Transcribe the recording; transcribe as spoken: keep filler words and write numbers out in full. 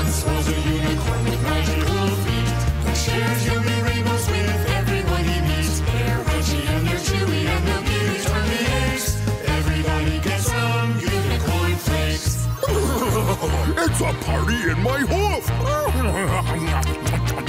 Once was a unicorn with magical feet that shares yummy rainbows with everyone he meets. They're crunchy and they're chewy and they'll give you tummy aches. Everybody gets some unicorn flakes. It's a party in my hoof!